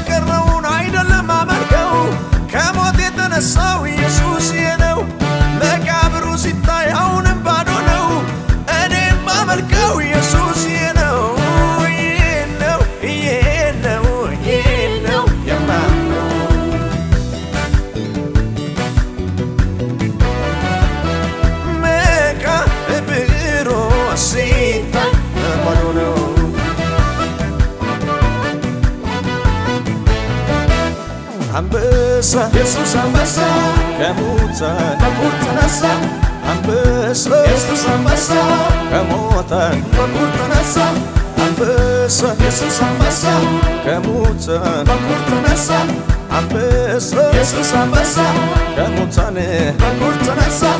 የቀረውን አይደለም አመልከው ከሞት የተነሳው ኢየሱስ ነው መቃብሩ ሲታይ አሁንም ባዶ ነው እኔም አመልከው ኢየሱስ ነው Ambessa Jesus ambessa kemuta nasa ambessa Jesus ambessa kemuta nasa ambessa Jesus ambessa kemuta nasa ambessa Jesus ambessa kemuta nasa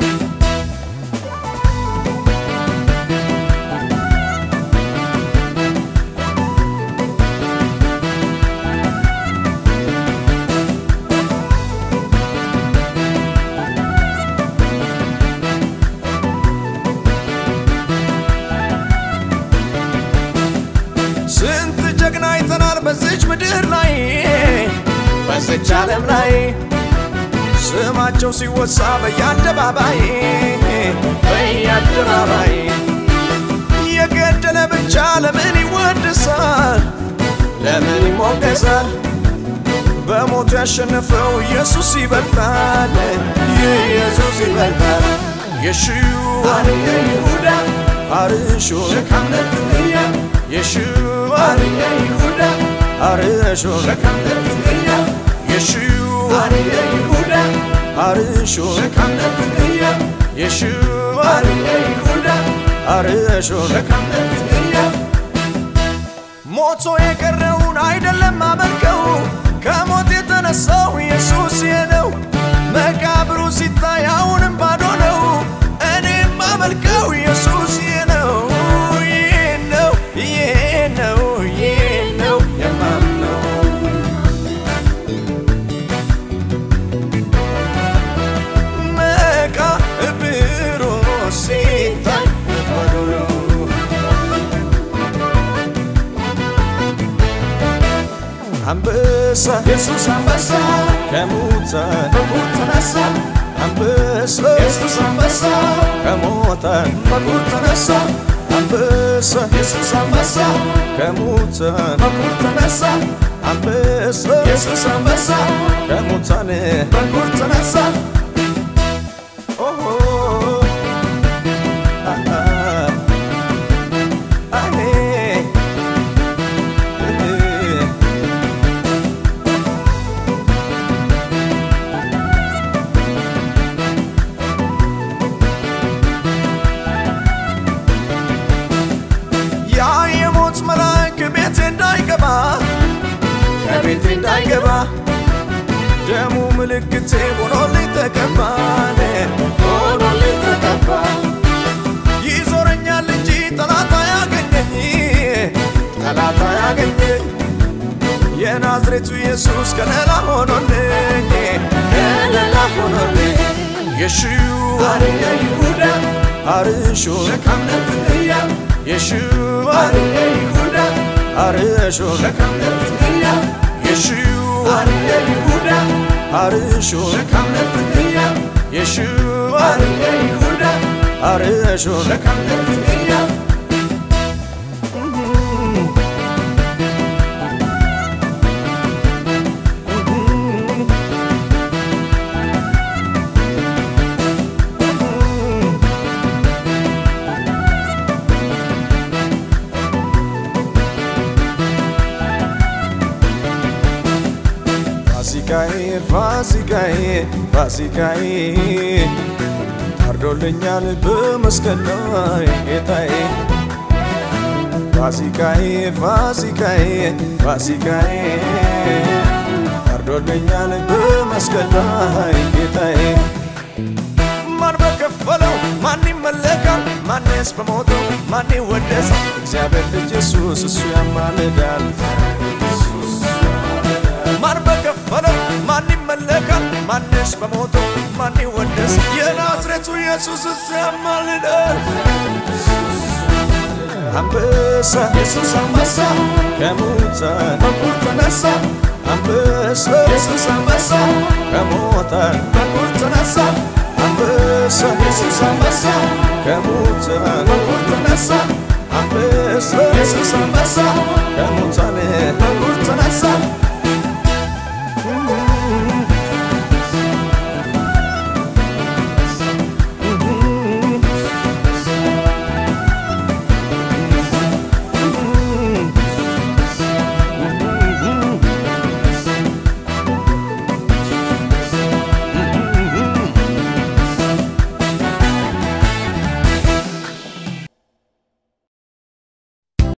በዚች ምድር ላይ በዚች ዓለም ላይ ስማቸው ሲወሳ በየአደባባይ የገደለ ብቻ ለምን ይወደሳል ለምን ይሞገሳል በሞቱ ያሸነፈው ኢየሱስ ይበልጣል ኢየሱስ ይበልጣል የሽዋ ይሁዳ አርሾ ከመትያ የሽዋ ይሁዳ አርሾ ከመትያ የሽዋ ይሁዳ አርሾ ከመትያ የሽዋ ይሁዳ አርሾ ከመትያ ሞቶ የቀረውን አይደለም አመልከው ከሞት የተነሳው ኢየሱስ ነው መቃብሩ ሲታይ አሁንም ባዶ ነው እኔም አመልከው ኢየሱስ ነው Ambessa Jesus ambessa kemuta nasa ambessa Jesus ambessa kemuta nasa ambessa Jesus ambessa kemuta nasa ambessa Jesus ambessa kemuta nasa ከቤቴ እንዳይገባ ደሙ ምልክቴ ሆኖልኝ ተቀባ ይዞረኛል እንጂ ጠላት አያገኘኝ የናዝሬቱ ኢየሱስ ከለላ ሆኖልኝ የሽዋ ይሁዳ አርሾ ከመትያ የሽዋ ይሁዳ አርሾ ከመትያ የሽዋ ይሁዳ አርሾ ከመትያ የሽዋ ይሁዳ አርሾ ከመትያ ፋሲካዬ ታርዶልኛል በመስቀል ላይ ጌታዬ ፋሲካዬ ታርዶልኛል በመስቀል ላይ ጌታዬ ማን በከፈለው ማን ይመለካል ማንስ በሞተው ማን ይወደሳል እግዚአብሔር ልጅ ኢየሱስ እሱ ያማልዳል ማን በከፈለው ማን ይመለካል ማንስ በሞተው ማን ይወደሳል የናዝሬቱ ኢየሱስ እሱ ያማልዳል አንበሳ ኢየሱስ አንበሳ ከሙታን በኩር ተነሳ አንበሳ ኢየሱስ አንበሳ ከሙታን በኩር ተነሳ አንበሳ ኢየሱስ አንበሳ ከሙታን በኩር ተነሳ አንበሳ ኢየሱስ አንበሳ ከሙታን በኩር ተነሳ